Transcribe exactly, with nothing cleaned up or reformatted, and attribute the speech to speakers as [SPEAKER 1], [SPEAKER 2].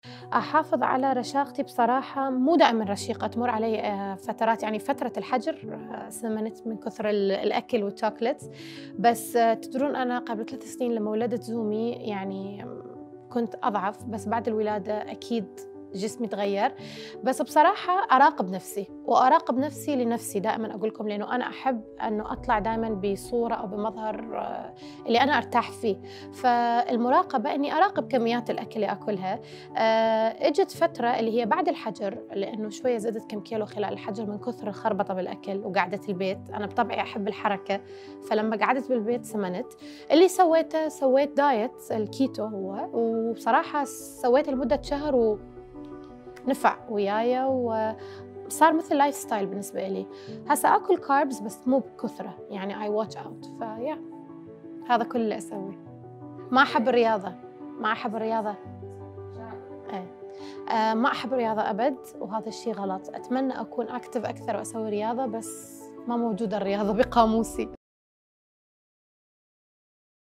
[SPEAKER 1] أحافظ على رشاقتي بصراحة مو دائمًا رشيقة، تمُر علي آآ فترات يعني فترة الحجر آه، سمنت من كثر ال الأكل والchocolates. بس آه، تدرون أنا قبل ثلاث سنين لمّا ولدت زومي يعني كنت أضعف، بس بعد الولادة أكيد جسمي اتغيّر. بس بصراحة أراقب نفسي، وأراقب نفسي لنفسي دائمًا أقول لكم، لإنه أنا أحب إنه أطلع دايمًا بصورة أو بمظهر آه، اللي أنا أرتاح فيه. فالمراقبة إني أراقب كميات الأكل اللي آكلها. آآ إجت فترة اللي هي بعد الحجر، لإنه شوية زدت كم كيلو خلال الحجر من كثر الخربطة بالأكل وقعدة البيت. أنا بطبعي أحب الحركة، فلمّا قعدت بالبيت سمنت. اللي سويته سويت diet الكيتو هو، وبصراحة سويته لمدة شهر ونفع وياي، وصار مثل لايف ستايل بالنسبة إلي. هسه آكل carbs بس مو بكثرة، يعني I watch out فيا هذا كل اللي أسويه. ما أحب الرياضة، ما أحب الرياضة. إيه. آآ ما أحب الرياضة أبد، وهذا الشي غلط. أتمنى أكون active أكثر وأسوي رياضة، بس ما موجودة الرياضة بقاموسي.